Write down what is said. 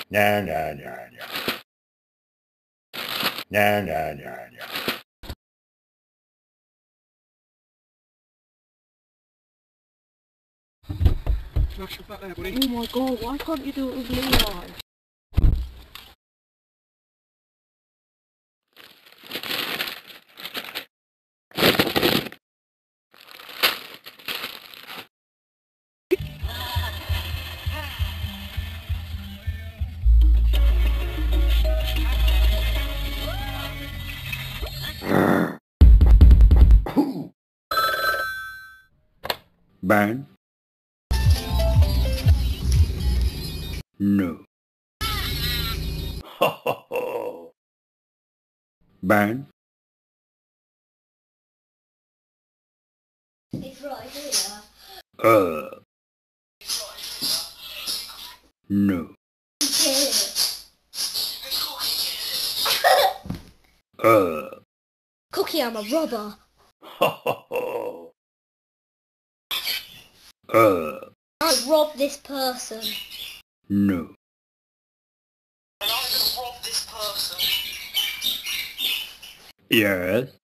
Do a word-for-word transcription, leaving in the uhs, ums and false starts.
No, no, no, no. No, no, no, no. Smash it back there, buddy. Oh my god, why can't you do it with Levi? Burn? No. Ho ho ho. Burn? It's right here. Uh. No. Uh. Cookie, I'm a robber. Ho ho ho. Uh. I robbed this person. No. And I'm gonna rob this person. Yes.